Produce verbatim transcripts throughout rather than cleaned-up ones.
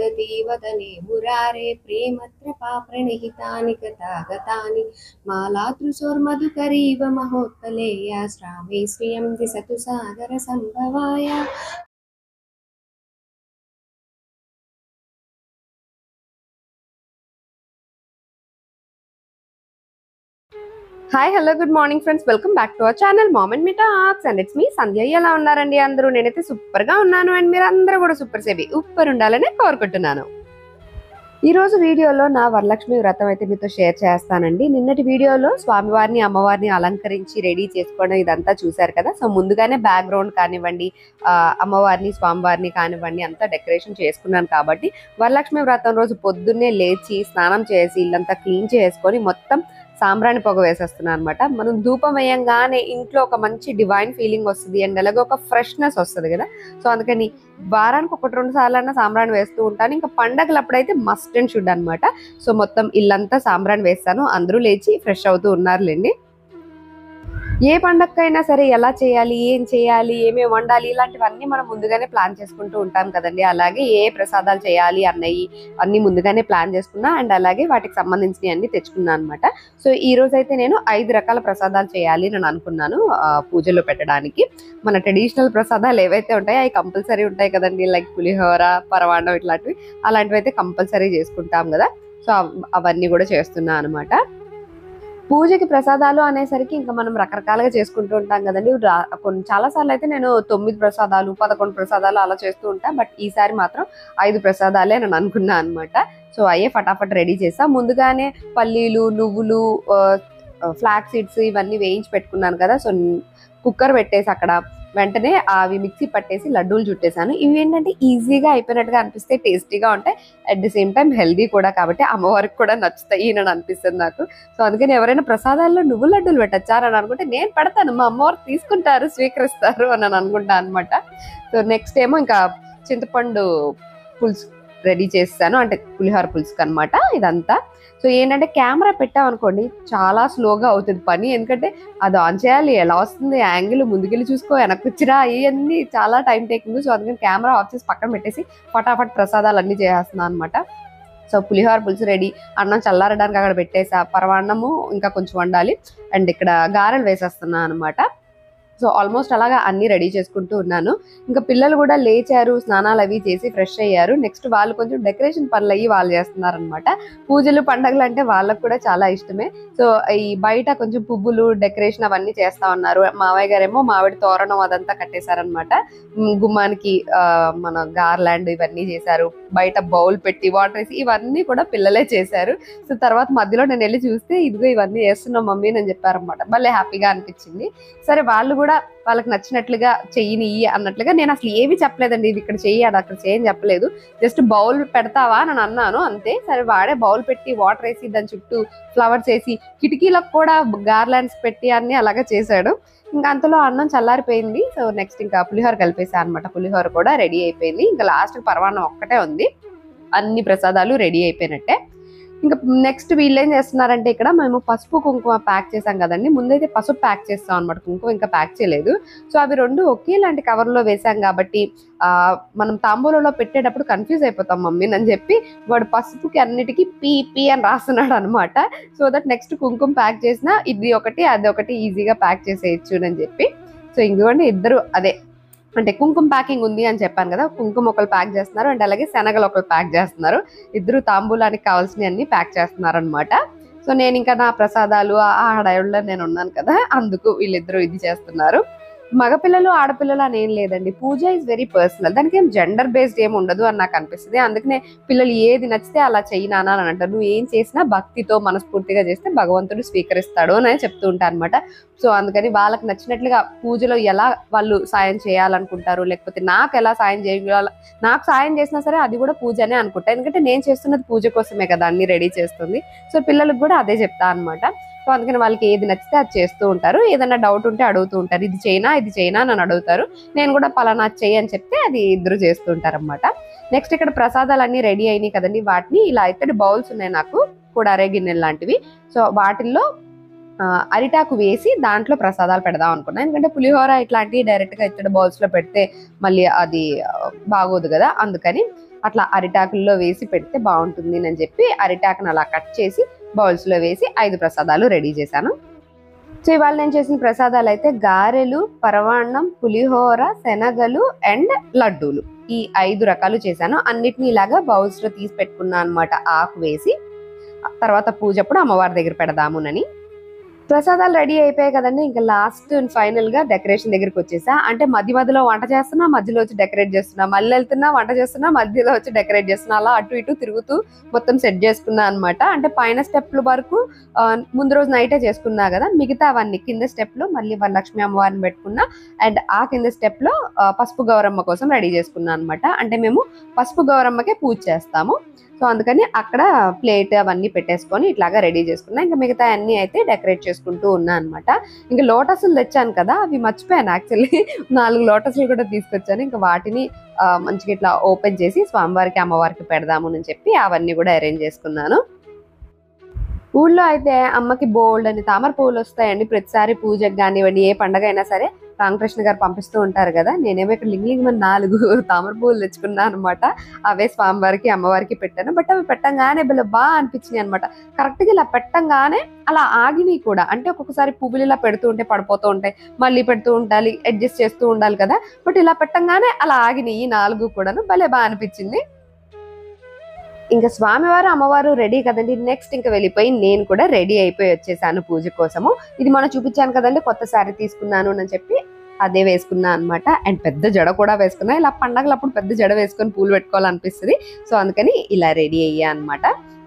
वदति वदने मुरारे प्रेमत्रपा प्रणहितानि कथागतानि मालातृसोर्मधुकरीव महोत्पलेया श्रावे श्रियं दिशतु सागरसम्भवाय। Hi hello good morning friends, welcome back to our channel mom and me talks and it's me Sandhya. ఎలా ఉన్నారండి అందరూ? నేనైతే సూపర్ గా ఉన్నాను అండ్ మీరు అందరూ కూడా సూపర్ సేవి ఉప్పర్ ఉండాలని కోరుకుంటున్నాను. ఈ రోజు వీడియోలో నా వరలక్ష్మి వ్రతం అయితే మీతో షేర్ చేస్తానండి. నిన్నటి వీడియోలో స్వామివారిని అమ్మవారిని అలంకరించి రెడీ చేసుకోవడం ఇదంతా చూసారు కదా. సో ముందుగానే బ్యాక్గ్రౌండ్ కానివ్వండి, అమ్మవారిని స్వామివారిని కానివ్వండి అంతా డెకరేషన్ చేసుకున్నాను కాబట్టి వరలక్ష్మి వ్రతం రోజు పొద్దున్నే లేచి స్నానం చేసి ఇల్లంతా క్లీన్ చేసుకొని మొత్తం సాంబ్రాణి పొగ వేసేస్తున్నాను అనమాట. మనం ధూపం వేయంగానే ఇంట్లో ఒక మంచి డివైన్ ఫీలింగ్ వస్తుంది అండ్ అలాగే ఒక ఫ్రెష్నెస్ వస్తుంది కదా. సో అందుకని వారానికి ఒకటి రెండు సార్లు అన్న సాంబ్రాణి వేస్తూ ఉంటాను. ఇంకా పండగలు అప్పుడైతే మస్ట్ అండ్ షుడ్ అనమాట. సో మొత్తం ఇల్లంతా సాంబ్రాణి వేస్తాను. అందరూ లేచి ఫ్రెష్ అవుతూ ఉన్నారులేండి. ఏ పండగకైనా సరే ఎలా చేయాలి, ఏం చేయాలి, ఏమేమి వండాలి ఇలాంటివన్నీ మనం ముందుగానే ప్లాన్ చేసుకుంటూ ఉంటాం కదండి. అలాగే ఏ ప్రసాదాలు చేయాలి అన్నవి అన్ని ముందుగానే ప్లాన్ చేసుకున్నా అండ్ అలాగే వాటికి సంబంధించినవి అన్ని తెచ్చుకున్నాను అనమాట. సో ఈ రోజు అయితే నేను ఐదు రకాల ప్రసాదాలు చేయాలి అని అనుకున్నాను పూజలో పెట్టడానికి. మన ట్రెడిషనల్ ప్రసాదాలు ఏవైతే ఉంటాయో అవి కంపల్సరీ ఉంటాయి కదండి. లైక్ పులిహోర, పరవాణం ఇట్లాంటివి అలాంటివి అయితే కంపల్సరీ చేసుకుంటాం కదా. సో అవన్నీ కూడా చేస్తున్నా అనమాట. పూజకి ప్రసాదాలు అనేసరికి ఇంకా మనం రకరకాలుగా చేసుకుంటూ ఉంటాం కదండి. కొన్ని చాలా సార్లు అయితే నేను తొమ్మిది ప్రసాదాలు పదకొండు ప్రసాదాలు అలా చేస్తూ ఉంటా. బట్ ఈసారి మాత్రం ఐదు ప్రసాదాలే నేను అనుకున్నా అనమాట. సో అయ్యే ఫటాఫట్ రెడీ చేసా. ముందుగానే పల్లీలు, నువ్వులు, ఫ్లాక్ సీడ్స్ ఇవన్నీ వేయించి పెట్టుకున్నాను కదా. సో కుక్కర్ పెట్టేసి అక్కడ వెంటనే అవి మిక్సీ పట్టేసి లడ్డూలు చుట్టేసాను. ఇవి ఏంటంటే ఈజీగా అయిపోయినట్టుగా అనిపిస్తే టేస్టీగా ఉంటాయి, at the same time healthy కూడా కాబట్టి అమ్మవారికి కూడా నచ్చుతాయి అని అనిపిస్తుంది నాకు. సో అందుకని ఎవరైనా ప్రసాదాల్లో నువ్వు లడ్డూలు పెట్టచ్చారు అని అనుకుంటే నేను పెడతాను, మా అమ్మవారు తీసుకుంటారు, స్వీకరిస్తారు అని అనుకుంటా అనమాట. సో నెక్స్ట్ ఏమో ఇంకా చింతపండు పులుసు రెడీ చేస్తాను, అంటే పులిహోర పులుసుకు అనమాట ఇదంతా. సో ఏంటంటే కెమెరా పెట్టామనుకోండి చాలా స్లోగా అవుతుంది పని, ఎందుకంటే అది ఆన్ చేయాలి, ఎలా వస్తుంది యాంగిల్, ముందుకెళ్ళి చూసుకో, వెనక్కి వచ్చిరా, ఇవన్నీ చాలా టైం టేకింగ్. సో అందుకని కెమెరా ఆఫ్ చేసి పక్కన పెట్టేసి ఫటాఫట్ ప్రసాదాలు అన్నీ చేసేస్తున్నాను అనమాట. సో పులిహోర పులుసు రెడీ, అన్నం చల్లారడానికి అక్కడ పెట్టేసా, పరవాన్నము ఇంకా కొంచెం వండాలి అండ్ ఇక్కడ గారెలు వేసేస్తున్నాను అనమాట. సో ఆల్మోస్ట్ అలాగా అన్ని రెడీ చేసుకుంటూ ఉన్నాను. ఇంకా పిల్లలు కూడా లేచారు, స్నానాలు అవి చేసి ఫ్రెష్ అయ్యారు. నెక్స్ట్ వాళ్ళు కొంచెం డెకరేషన్ పనులు అయ్యి వాళ్ళు చేస్తున్నారు అనమాట. పూజలు పండగలు అంటే వాళ్ళకు కూడా చాలా ఇష్టమే. సో ఈ బయట కొంచెం పువ్వులు డెకరేషన్ అవన్నీ చేస్తా ఉన్నారు. మావయ్య గారేమో మామిడి తోరణం అదంతా కట్టేశారనమాట. గుమ్మానికి మన గార్లాండ్ ఇవన్నీ చేశారు. బయట బౌల్ పెట్టి వాటర్ వేసి ఇవన్నీ కూడా పిల్లలే చేశారు. సో తర్వాత మధ్యలో నేను వెళ్ళి చూస్తే ఇదిగో ఇవన్నీ చేస్తున్నాం మమ్మీ అని చెప్పారనమాట. భలే హ్యాపీగా అనిపించింది. సరే వాళ్ళు కూడా వాళ్ళకి నచ్చినట్లుగా చెయ్యిని అన్నట్లుగా, నేను అసలు ఏవి చెప్పలేదండి, ఇవి ఇక్కడ చెయ్యి అది అక్కడ చేయని చెప్పలేదు, జస్ట్ బౌల్ పెడతావా అని అన్నాను అంతే. సరే వాడే బౌల్ పెట్టి వాటర్ వేసి దాని చుట్టూ ఫ్లవర్స్ వేసి కిటికీలకు కూడా గార్లాండ్స్ పెట్టి అన్ని అలాగా చేశాడు. ఇంకా అంతలో అన్నం చల్లారిపోయింది. సో నెక్స్ట్ ఇంకా పులిహోర కలిపేసా అనమాట. పులిహోర కూడా రెడీ అయిపోయింది. ఇంకా లాస్ట్ పరవాన్నం ఒక్కటే ఉంది, అన్ని ప్రసాదాలు రెడీ అయిపోయినట్టే. ఇంకా నెక్స్ట్ వీళ్ళు ఏం చేస్తున్నారంటే ఇక్కడ మేము పసుపు కుంకుమ ప్యాక్ చేసాం కదండి. ముందైతే పసుపు ప్యాక్ చేస్తాం అనమాట, కుంకుమ ఇంకా ప్యాక్ చేయలేదు. సో అవి రెండు ఒకేలాంటి కవర్లో వేసాం కాబట్టి ఆ మనం తాంబూలలో పెట్టేటప్పుడు కన్ఫ్యూజ్ అయిపోతాం మమ్మీని అని చెప్పి వాడు పసుపుకి అన్నిటికీ పీ పీ అని రాస్తున్నాడు అనమాట. సో దట్ నెక్స్ట్ కుంకుమ ప్యాక్ చేసినా ఇది ఒకటి అది ఒకటి ఈజీగా ప్యాక్ చేసేయచ్చు అని చెప్పి. సో ఇంకోండి ఇద్దరు అదే అంటే కుంకుమ ప్యాకింగ్ ఉంది అని చెప్పాను కదా, కుంకుమ ఒకరు ప్యాక్ చేస్తున్నారు అండ్ అలాగే శనగలు ఒకరు ప్యాక్ చేస్తున్నారు. ఇద్దరు తాంబూలానికి కావాల్సినవి అన్ని ప్యాక్ చేస్తున్నారు అనమాట. సో నేను ఇంకా నా ప్రసాదాలు ఆ హడావుల్లో నేను ఉన్నాను కదా, అందుకు వీళ్ళిద్దరూ ఇది చేస్తున్నారు. మగపిల్లలు ఆడపిల్లలు అని ఏం లేదండి, పూజ ఇస్ వెరీ పర్సనల్, దానికి ఏం జెండర్ బేస్డ్ ఏమి ఉండదు అని నాకు అనిపిస్తుంది. అందుకనే పిల్లలు ఏది నచ్చితే అలా చెయ్యి నాన్న అని అంటారు. నువ్వు ఏం చేసినా భక్తితో మనస్ఫూర్తిగా చేస్తే భగవంతుడు స్వీకరిస్తాడు అని చెప్తూ ఉంటాను అనమాట. సో అందుకని వాళ్ళకి నచ్చినట్లుగా పూజలో ఎలా వాళ్ళు సాయం చేయాలనుకుంటారు, లేకపోతే నాకు ఎలా సాయం చేయాలి, నాకు సాయం చేసినా సరే అది కూడా పూజనే అనుకుంటా, ఎందుకంటే నేను చేస్తున్నది పూజ కోసమే కదా అన్ని రెడీ చేస్తుంది. సో పిల్లలకు కూడా అదే చెప్తా అనమాట. సో అందుకని వాళ్ళకి ఏది నచ్చితే అది చేస్తూ ఉంటారు. ఏదైనా డౌట్ ఉంటే అడుగుతూ ఉంటారు, ఇది చేయనా ఇది చేయనా అని అడుగుతారు. నేను కూడా పలానా చెయ్యి అని చెప్తే అది ఇద్దరు చేస్తూ ఉంటారు అనమాట. నెక్స్ట్ ఇక్కడ ప్రసాదాలు అన్ని రెడీ అయినాయి కదండి, వాటిని ఇలా ఇత్తడి బౌల్స్ ఉన్నాయి నాకు, కూడారే గిన్నెలు లాంటివి. సో వాటిల్లో అరిటాకు వేసి దాంట్లో ప్రసాదాలు పెడదాం అనుకున్నాను. ఎందుకంటే పులిహోర ఇట్లాంటివి డైరెక్ట్గా ఇత్తడి బౌల్స్లో పెడితే మళ్ళీ అది బాగోదు కదా, అందుకని అట్లా అరిటాకుల్లో వేసి పెడితే బాగుంటుంది అని చెప్పి అరిటాకును అలా కట్ చేసి బౌల్స్లో వేసి ఐదు ప్రసాదాలు రెడీ చేశాను. సో ఇవాళ నేను చేసిన ప్రసాదాలు అయితే గారెలు, పరవాన్నం, పులిహోర, శనగలు అండ్ లడ్డూలు, ఈ ఐదు రకాలు చేశాను. అన్నిటిని ఇలాగా బౌల్స్లో తీసి పెట్టుకున్నాను అనమాట, ఆకు వేసి. తర్వాత పూజప్పుడు అమ్మవారి దగ్గర పెడదామునని. ప్రసాదాలు రెడీ అయిపోయాయి కదండి. ఇంకా లాస్ట్ అండ్ ఫైనల్ గా డెకరేషన్ దగ్గరికి వచ్చేసా. అంటే మధ్య మధ్యలో వంట చేస్తున్నా, మధ్యలో వచ్చి డెకరేట్ చేస్తున్నా, మళ్ళీ వెళ్తున్నా వంట చేస్తున్నా, మధ్యలో వచ్చి డెకరేట్ చేస్తున్నా, అలా అటు ఇటు తిరుగుతూ మొత్తం సెట్ చేసుకున్నా అనమాట. అంటే పైన స్టెప్ల వరకు ముందు రోజు నైటే చేసుకున్నా కదా, మిగతా అవన్నీ కింద స్టెప్ లో మళ్ళీ లక్ష్మీ అమ్మవారిని పెట్టుకున్నా. అండ్ ఆ కింద స్టెప్ లో పసుపు గౌరమ్మ కోసం రెడీ చేసుకున్నా అనమాట. అంటే మేము పసుపు గౌరమ్మకే పూజ చేస్తాము. సో అందుకని అక్కడ ప్లేట్ అవన్నీ పెట్టేసుకొని ఇట్లాగా రెడీ చేసుకున్నా. ఇంకా మిగతా అన్ని అయితే డెకరేట్ చేసుకుంటూ ఉన్నా అనమాట. ఇంకా లోటస్లు తెచ్చాను కదా, అవి మర్చిపోయాను యాక్చువల్లీ. నాలుగు లోటస్లు కూడా తీసుకొచ్చాను. ఇంకా వాటిని మంచిగా ఇట్లా ఓపెన్ చేసి స్వామివారికి అమ్మవారికి పెడదాము అని చెప్పి అవన్నీ కూడా అరేంజ్ చేసుకున్నాను. ఊళ్ళో అయితే అమ్మకి బోల్డ్ అని తామర పువ్వులు వస్తాయండి. ప్రతిసారి పూజకు కానివ్వండి, ఏ పండగ అయినా సరే రామకృష్ణ గారు పంపిస్తూ ఉంటారు కదా. నేనేమో ఇక్కడ లింగ్ లింగ్ మన నాలుగు తామర పువ్వులు తెచ్చుకున్నాను అనమాట. అవే స్వామివారికి అమ్మవారికి పెట్టాను. బట్ అవి పెట్టంగానే భలే బాగా అనిపించినాయి అనమాట. కరెక్ట్గా ఇలా పెట్టంగానే అలా ఆగినాయి కూడా. అంటే ఒక్కొక్కసారి పువ్వులు ఇలా పెడుతూ ఉంటే పడిపోతూ ఉంటాయి, మళ్ళీ పెడుతూ ఉండాలి, అడ్జస్ట్ చేస్తూ ఉండాలి కదా. బట్ ఇలా పెట్టంగానే అలా ఆగినాయి ఈ నాలుగు కూడాను. భలే బాగా అనిపించింది. ఇంకా స్వామివారు అమ్మవారు రెడీ కదండి. నెక్స్ట్ ఇంకా వెళ్ళిపోయి నేను కూడా రెడీ అయిపోయి వచ్చేసాను పూజ కోసము. ఇది మనం చూపించాను కదండి, కొత్త శారీ తీసుకున్నాను అని చెప్పి అదే వేసుకున్నా అనమాట. అండ్ పెద్ద జడ కూడా వేసుకున్నా. ఇలా పండగలప్పుడు పెద్ద జడ వేసుకొని పూలు పెట్టుకోవాలనిపిస్తుంది. సో అందుకని ఇలా రెడీ అయ్యా అనమాట.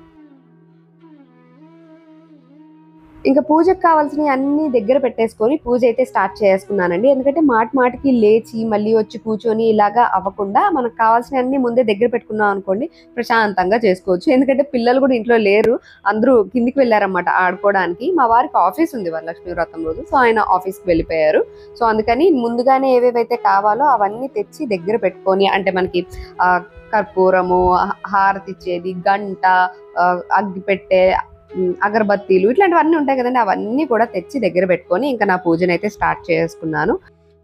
ఇంకా పూజకు కావాల్సినవి అన్ని దగ్గర పెట్టేసుకొని పూజ అయితే స్టార్ట్ చేసుకున్నానండి. ఎందుకంటే మాటి మాటికి లేచి మళ్ళీ వచ్చి కూర్చొని ఇలాగా అవ్వకుండా మనకు కావాల్సిన అన్ని ముందే దగ్గర పెట్టుకున్నాం అనుకోండి, ప్రశాంతంగా చేసుకోవచ్చు. ఎందుకంటే పిల్లలు కూడా ఇంట్లో లేరు, అందరూ కిందికి వెళ్ళారన్నమాట ఆడుకోవడానికి. మా వారికి ఆఫీస్ ఉంది వరలక్ష్మి వ్రతం రోజు, సో ఆయన ఆఫీస్కి వెళ్ళిపోయారు. సో అందుకని ముందుగానే ఏవేవైతే కావాలో అవన్నీ తెచ్చి దగ్గర పెట్టుకొని, అంటే మనకి ఆ కర్పూరము, హారతి ఇచ్చేది, గంట, అగ్గి పెట్టే, అగరబత్తీలు ఇట్లాంటివన్నీ ఉంటాయి కదండి, అవన్నీ కూడా తెచ్చి దగ్గర పెట్టుకొని ఇంకా నా పూజను అయితే స్టార్ట్ చేసుకున్నాను.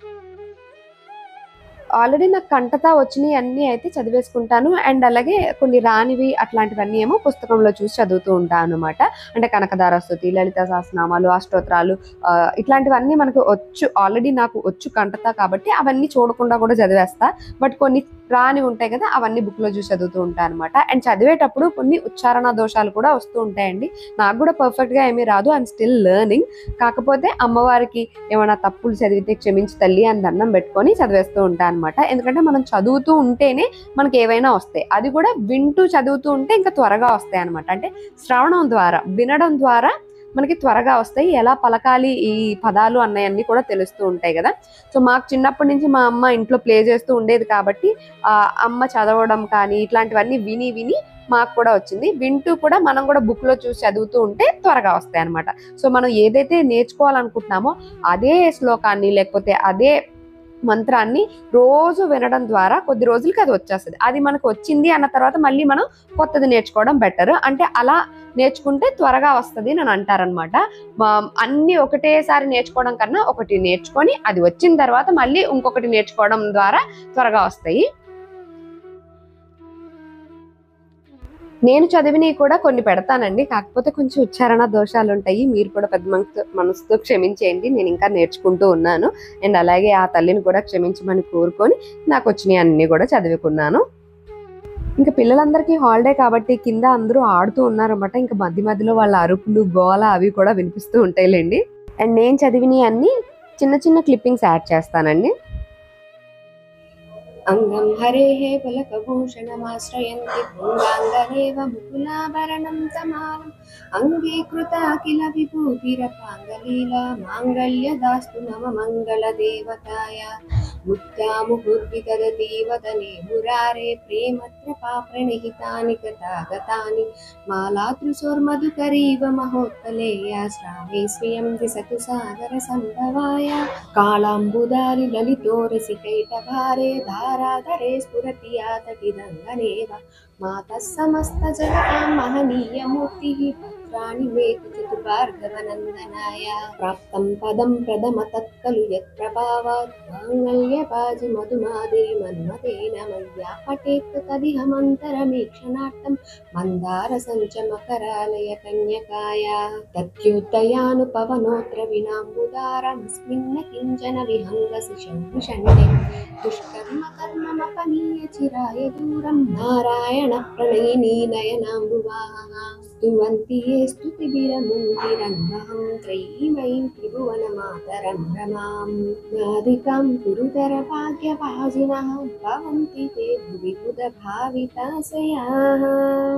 ఆల్రెడీ నాకు కంటతా వచ్చినాయి అన్నీ అయితే చదివేసుకుంటాను. అండ్ అలాగే కొన్ని రానివి అట్లాంటివన్నీ ఏమో పుస్తకంలో చూసి చదువుతూ ఉంటాను అనమాట. అంటే కనకదార స్తుతి, లలిత సహస్రనామాలు, అష్టోత్తరాలు, ఇట్లాంటివన్నీ మనకు వచ్చు, ఆల్రెడీ నాకు వచ్చు కంటతా కాబట్టి అవన్నీ చూడకుండా కూడా చదివేస్తా. బట్ కొన్ని రాని ఉంటాయి కదా, అవన్నీ బుక్లో చూసి చదువుతూ ఉంటాను అనమాట. అండ్ చదివేటప్పుడు కొన్ని ఉచ్చారణ దోషాలు కూడా వస్తూ ఉంటాయండి. నాకు కూడా పర్ఫెక్ట్గా ఏమీ రాదు, ఐఎమ్ స్టిల్ లెర్నింగ్. కాకపోతే అమ్మవారికి ఏమైనా తప్పులు చదివితే క్షమించి తల్లి అని దండం పెట్టుకొని చదివేస్తూ ఉంటాను అనమాట. ఎందుకంటే మనం చదువుతూ ఉంటేనే మనకి ఏవైనా వస్తాయి, అది కూడా వింటూ చదువుతూ ఉంటే ఇంకా త్వరగా వస్తాయి అనమాట. అంటే శ్రవణం ద్వారా, వినడం ద్వారా మనకి త్వరగా వస్తాయి. ఎలా పలకాలి ఈ పదాలు అన్నయన్నీ కూడా తెలుస్తూ ఉంటాయి కదా. సో మాకు చిన్నప్పటి నుంచి మా అమ్మ ఇంట్లో ప్లే చేస్తూ ఉండేది కాబట్టి ఆ అమ్మ చదవడం కానీ ఇట్లాంటివన్నీ విని విని మాకు కూడా వచ్చింది. వింటూ కూడా మనం కూడా బుక్ లో చూసి చదువుతూ ఉంటే త్వరగా వస్తాయి అనమాట. సో మనం ఏదైతే నేర్చుకోవాలనుకుంటున్నామో అదే శ్లోకాన్ని లేకపోతే అదే మంత్రాన్ని రోజు వినడం ద్వారా కొద్ది రోజులకి అది వచ్చేస్తుంది. అది మనకు వచ్చింది అన్న తర్వాత మళ్ళీ మనం కొత్తది నేర్చుకోవడం బెటర్. అంటే అలా నేర్చుకుంటే త్వరగా వస్తుంది అని అంటారనమాట. అన్ని ఒకటేసారి నేర్చుకోవడం కన్నా ఒకటి నేర్చుకొని అది వచ్చిన తర్వాత మళ్ళీ ఇంకొకటి నేర్చుకోవడం ద్వారా త్వరగా వస్తాయి. నేను చదివినవి కూడా కొన్ని పెడతానండి, కాకపోతే కొంచెం ఉచ్చారణ దోషాలు ఉంటాయి. మీరు కూడా పెద్ద మనసు మనసుతో క్షమించేయండి, నేను ఇంకా నేర్చుకుంటూ ఉన్నాను. అండ్ అలాగే ఆ తల్లిని కూడా క్షమించమని కోరుకొని నాకు వచ్చినవి అన్నీ కూడా చదువుకున్నాను. ఇంకా పిల్లలందరికీ హాలిడే కాబట్టి కింద అందరూ ఆడుతూ ఉన్నారన్నమాట. ఇంకా మధ్య మధ్యలో వాళ్ళ అరుపులు, గోల అవి కూడా వినిపిస్తూ ఉంటాయిలేండి. అండ్ నేను చదివినవి అన్ని చిన్న చిన్న క్లిప్పింగ్స్ యాడ్ చేస్తానండి. అంగం హరేః పులకభూషణమాశ్రయంతి పుంగాంగనేవ ముకులాభరణం తమాలం అంగీకృత అఖిల విభూతిరపాంగలీలా మాంగళ్యదాస్తు మమ మంగళదేవతాయ ముక్తాముహుర్విదదతి వదనే మురారే ప్రేమత్రపా ప్రణిహితాని గతాగతాని మాలాతృశోర్మధుకరీవ మహోత్పలేయ శ్రావే శ్రియం దిశతు సాగర సంభవాయ కాళాంబుదారి లలితోరసికైటభారే ధారాధరే స్ఫురతి యాతటిదంగనేవ मातः समस्त जगतां महनीयमूर्तिः भद्राणि मेतु चतुर्भार्गवनन्दनाय प्राप्तं पदं प्रथमतः खलु यत्प्रभावात् माङ्गल्यपाजि मधुमादिमन्मथेन मय्या पठेत् तदिहमन्तरमीक्षणार्थं मन्दारसञ्चमकरालय कन्यकाय तद्योद्धयानुपवनोऽत्र विनाम्बुदारमस्मिन् किञ्चन विहङ्गसि शङ्कुषण्डे दुष्कर्म कर्ममपनीय चिराय दूरं नारायण प्रणयिनी नयनाम्बुवाः स्तुवन्ति ये स्तुतिभिरमुदिरन्वहं त्रयीमयीं त्रिभुवनमातरं रमां नादिकां गुरुतर भाग्यभाजिनः भवन्ति ते भुवि बुधभाविताशयाः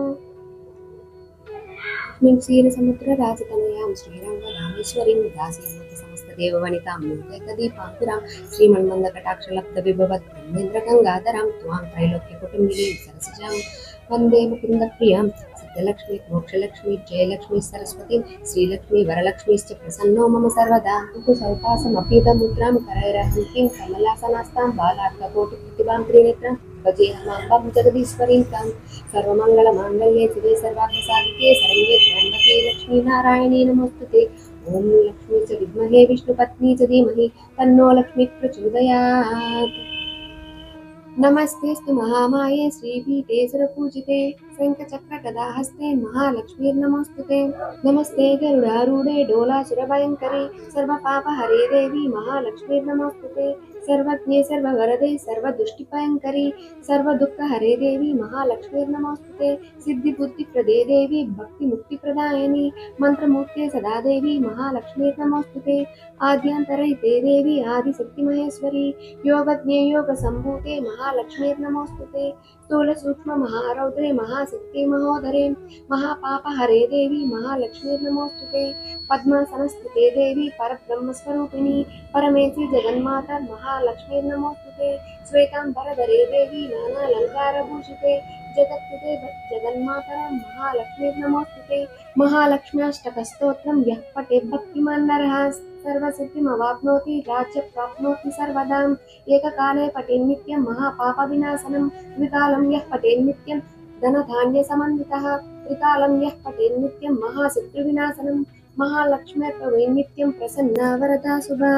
क्षीरसमुद्र राजतनयां श्रीरङ्गरामेश्वरीं दासीमती समस्तदेववनितां लोकैकदीपाङ्कुरां श्रीमन्मन्दकटाक्षलब्धविभवत् ब्रह्मेन्द्रगङ्गाधरां त्वां त्रैलोक्यकुटुम्बिनीं सरसिजां वन्दे मुकुन्दप्रियां सिद्धलक्ष्मी मोक्षलक्ष्मी जयलक्ष्मी सरस्वती श्रीलक्ष्मी वरलक्ष्मीश्च प्रसन्नो मम सर्वदा कुसौपासमभ्युदमुद्रां करैरहन्तीं कमलासनास्तां बालार्ककोटिप्रतिभां त्रिनेत्रां भजेऽहमाम्बां जगदीश्वरीं तां सर्वमङ्गलमाङ्गल्ये शिवे सर्वार्थसाधिके शरण्ये त्र्यम्बके लक्ष्मी नारायणी नमोस्तुते ॐ लक्ष्मी च विद्महे विष्णुपत्नी च धीमहि तन्नो लक्ष्मी प्रचोदयात् नमस्तेस्तु महामाये श्रीपीठे सुरपूजिते शङ्खचक्रगदाहस्ते महालक्ष्मीर्नमोस्तुते नमस्ते गरुडारूढे डोलासुरभयङ्करे सर्वपापहरे देवी महालक्ष्मीर्नमोस्तुते सर्वज्ञे सर्ववरदे सर्वदुष्टिभयङ्करी सर्वदुःखहरे देवी महालक्ष्मीर्नमोस्तुते सिद्धिबुद्धिप्रदे देवी भक्तिमुक्तिप्रदायिनी मन्त्रमूर्ते सदा देवी महालक्ष्मीर्नमोस्तुते आद्यान्तरहिते देवी आदिशक्तिमहेश्वरी योगज्ञे योगसम्भूते महालक्ष्मीर्नमोस्तुते स्थूलसूक्ष्ममहारौद्रे महाशक्ति महोदरे महापापहरे देवी महालक्ष्मीर्नमोस्तुते पद्मासनस्थिते देवी परब्रह्मस्वरूपिणी परमेशी जगन्माता महालक्ष्मीर्नमोस्तुते श्वेताम्बरधरे देवी नानालङ्कारभूषिते जगत्कृते जगन्माता महालक्ष्मीर्नमोस्तुते महालक्ष्म्याष्टकस्तोत्रं यः पठेत् भक्तिमान् नरः सर्वसिद्धिमवाप्नोति राज्यप्राप्नोति सर्वदां एककाले पठेन्नित्यं महापापविनाशनं द्विकालं यः पठेन्नित्यं धनधान्यसमन्वितः त्रिकालं यः पठेन्नित्यं महाशत्रुविनाशनं महालक्ष्म्यर्पवेन्नित्यं प्रसन्ना वरदा शुभा।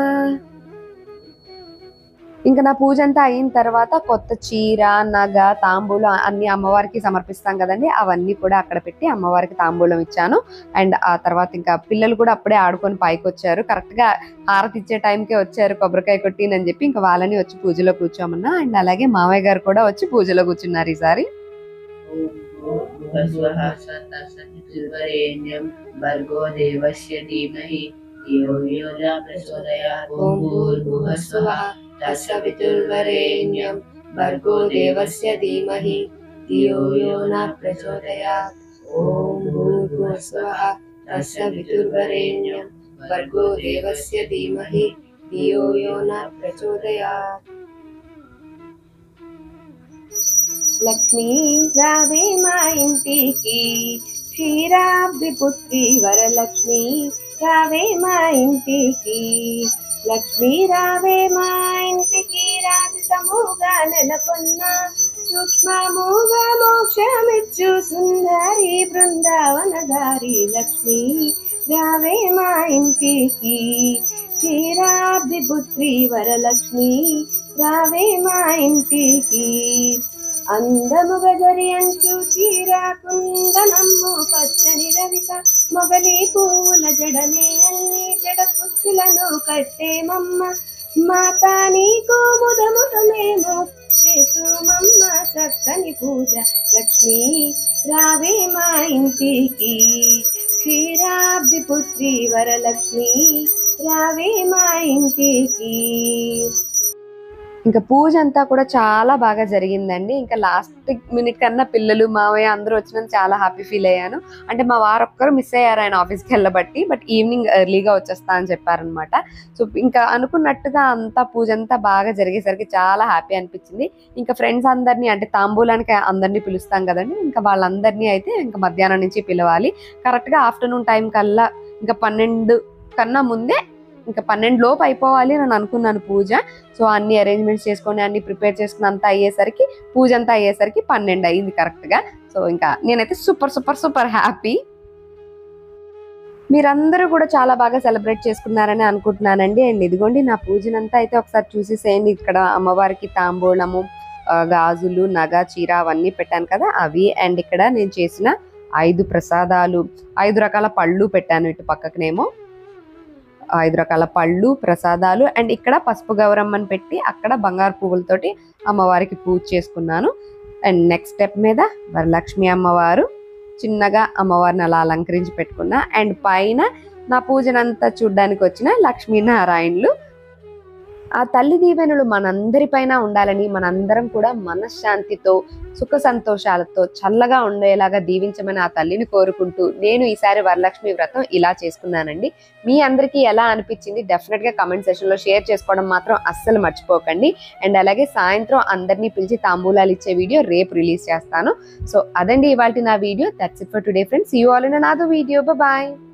ఇంకా నా పూజ అంతా అయిన తర్వాత కొత్త చీర నగ తాంబూలం అన్ని అమ్మవారికి సమర్పిస్తాం కదండి, అవన్నీ కూడా అక్కడ పెట్టి అమ్మవారికి తాంబూలం ఇచ్చాను. అండ్ ఆ తర్వాత ఇంకా పిల్లలు కూడా అప్పుడే ఆడుకొని పైకి వచ్చారు, కరెక్ట్ గా హారతి ఇచ్చే టైంకే వచ్చారు కొబ్బరికాయ కొట్టినని చెప్పి ఇంకా వాళ్ళని వచ్చి పూజలో కూర్చోమన్నా. అండ్ అలాగే మామయ్య గారు కూడా వచ్చి పూజలో కూర్చున్నారు ఈసారి. तत्सवितुर्वरेण्यं भर्गो देवस्य धीमहि धियो यो न प्रचोदयात्। ॐ भूर्भुवः स्वः तत्सवितुर्वरेण्यं भर्गो देवस्य धीमहि धियो यो न प्रचोदयात्। लक्ष्मी रावे మా ఇంటికి క్షీరాబ్ది పుత్రి వరలక్ష్మి రావే మా ఇంటికి లక్ష్మీ రావే మా ఇంటికి రాజితముగా నెలకొన్న సూక్ష్మముగా మోక్షమిచ్చు సుందరి బృందావనదారి లక్ష్మీ రావే మా ఇంటికి క్షీరాబ్ది పుత్రి వరలక్ష్మి రావే మా ఇంటికి అందముగా జరియంచు చీరా కుందనమ్ము పచ్చని రవిక మొగలి పూల జడనే అన్ని జడ కుచ్చులను కట్టేమమ్మ మాతా నీకు ముదముదమేమో చేతుమమ్మ చక్కని పూజ లక్ష్మీ రావే మా ఇంటికి క్షీరాబ్ది పుత్రి వరలక్ష్మి రావే మా ఇంటికి. ఇంకా పూజ అంతా కూడా చాలా బాగా జరిగిందండి. ఇంకా లాస్ట్ మినిట్ కన్నా పిల్లలు మావయ్య అందరూ వచ్చినందుకు చాలా హ్యాపీ ఫీల్ అయ్యాను. అంటే మా వారు ఒక్కరు మిస్ అయ్యారు ఆయన ఆఫీస్కి వెళ్ళబట్టి, బట్ ఈవినింగ్ ఎర్లీగా వచ్చేస్తా అని చెప్పారనమాట. సో ఇంకా అనుకున్నట్టుగా అంతా పూజ అంతా బాగా జరిగేసరికి చాలా హ్యాపీ అనిపించింది. ఇంకా ఫ్రెండ్స్ అందరినీ అంటే తాంబూలానికి అందరినీ పిలుస్తాం కదండి, ఇంకా వాళ్ళందరినీ అయితే ఇంకా మధ్యాహ్నం నుంచి పిలవాలి. కరెక్ట్గా ఆఫ్టర్నూన్ టైం కల్లా ఇంకా పన్నెండు కన్నా ముందే ఇంకా పన్నెండు లోపు అయిపోవాలి అని అనుకున్నాను పూజ. సో అన్ని అరేంజ్మెంట్స్ చేసుకొని అన్ని ప్రిపేర్ చేసుకుని అంతా అయ్యేసరికి పూజ అంతా అయ్యేసరికి పన్నెండు అయింది కరెక్ట్గా. సో ఇంకా నేనైతే సూపర్ సూపర్ సూపర్ హ్యాపీ. మీరందరూ కూడా చాలా బాగా సెలబ్రేట్ చేసుకున్నారని అనుకుంటున్నానండి. అండ్ ఇదిగోండి నా పూజనంతా అయితే ఒకసారి చూసేసేయండి. ఇక్కడ అమ్మవారికి తాంబూలము, గాజులు, నగ, చీర అవన్నీ పెట్టాను కదా అవి. అండ్ ఇక్కడ నేను చేసిన ఐదు ప్రసాదాలు, ఐదు రకాల పళ్ళు పెట్టాను. ఇటు పక్కకునేమో ఐదు రకాల పళ్ళు ప్రసాదాలు. అండ్ ఇక్కడ పసుపు గౌరమ్మని పెట్టి అక్కడ బంగారు పువ్వులతోటి అమ్మవారికి పూజ చేసుకున్నాను. అండ్ నెక్స్ట్ స్టెప్ మీద వరలక్ష్మి అమ్మవారు చిన్నగా అమ్మవారిని అలా అలంకరించి పెట్టుకున్నా. అండ్ పైన నా పూజనంతా చూడ్డానికి వచ్చిన లక్ష్మీనారాయణులు. ఆ తల్లి దీవెనలు మనందరిపైన ఉండాలని, మనందరం కూడా మనశ్శాంతితో సుఖ సంతోషాలతో చల్లగా ఉండేలాగా దీవించమని ఆ తల్లిని కోరుకుంటూ నేను ఈసారి వరలక్ష్మి వ్రతం ఇలా చేసుకున్నానండి. మీ అందరికీ ఎలా అనిపించింది డెఫినెట్గా కమెంట్ సెక్షన్లో షేర్ చేసుకోవడం మాత్రం అస్సలు మర్చిపోకండి. అండ్ అలాగే సాయంత్రం అందరినీ పిలిచి తాంబూలాలు ఇచ్చే వీడియో రేపు రిలీజ్ చేస్తాను. సో అదండి ఇవాళ నా వీడియో. That's it for today friends. See you all in another video. Bye.